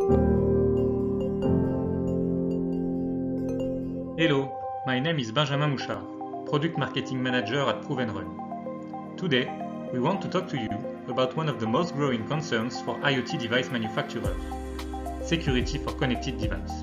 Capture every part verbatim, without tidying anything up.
Hello, my name is Benjamin Mouchard, Product Marketing Manager at Prove and Run. Today, we want to talk to you about one of the most growing concerns for IoT device manufacturers: security for connected devices.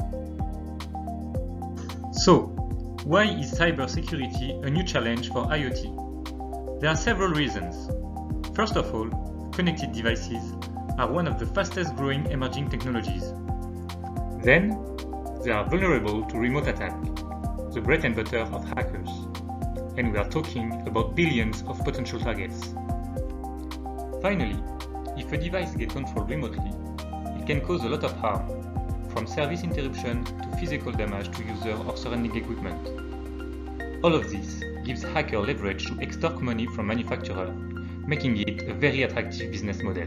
So, why is cybersecurity a new challenge for IoT? There are several reasons. First of all, connected devices are one of the fastest growing emerging technologies. Then, they are vulnerable to remote attack, the bread and butter of hackers. And we are talking about billions of potential targets. Finally, if a device gets controlled remotely, it can cause a lot of harm, from service interruption to physical damage to user or surrounding equipment. All of this gives hackers leverage to extort money from manufacturers, making it a very attractive business model.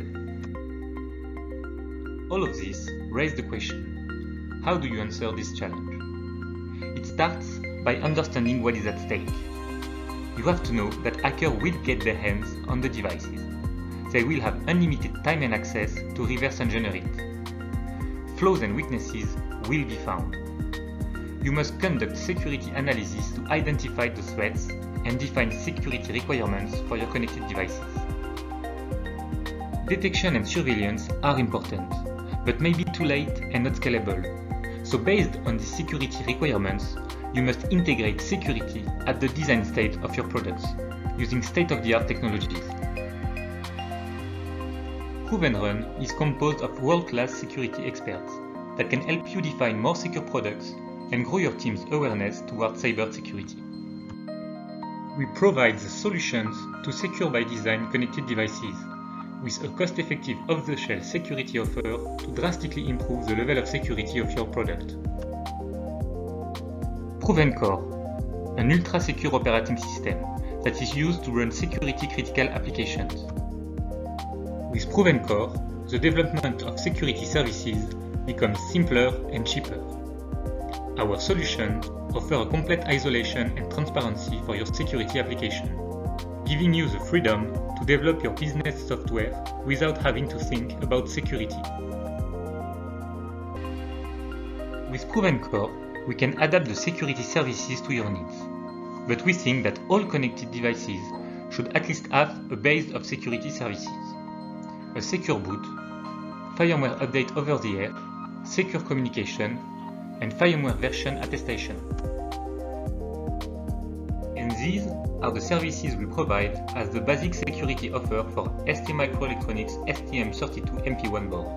All of this raises the question: how do you answer this challenge? It starts by understanding what is at stake. You have to know that hackers will get their hands on the devices. They will have unlimited time and access to reverse engineer it. Flaws and weaknesses will be found. You must conduct security analysis to identify the threats and define security requirements for your connected devices. Detection and surveillance are important, but may be too late and not scalable. So based on the security requirements, you must integrate security at the design stage of your products, using state-of-the-art technologies. Prove and Run is composed of world-class security experts that can help you define more secure products and grow your team's awareness towards cybersecurity. We provide the solutions to secure by design connected devices, with a cost-effective off-the-shelf security offer to drastically improve the level of security of your product. ProvenCore, an ultra-secure operating system that is used to run security-critical applications. With ProvenCore, the development of security services becomes simpler and cheaper. Our solutions offer a complete isolation and transparency for your security application, giving you the freedom to develop your business software without having to think about security. With ProvenCore, we can adapt the security services to your needs, but we think that all connected devices should at least have a base of security services: a secure boot, firmware update over the air, secure communication, and firmware version attestation. And these are the services we provide as the basic security offer for STMicroelectronics S T M thirty-two M P one board.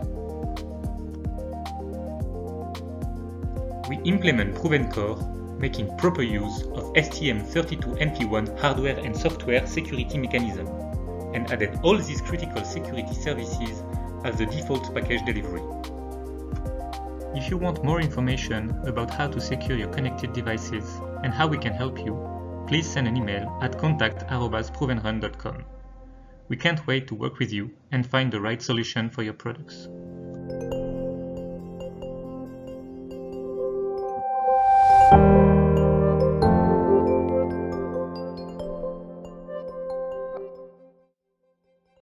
We implement ProvenCore, making proper use of S T M thirty-two M P one hardware and software security mechanism, and added all these critical security services as the default package delivery. If you want more information about how to secure your connected devices and how we can help you, please send an email at contact arobase provenrun dot com. We can't wait to work with you and find the right solution for your products.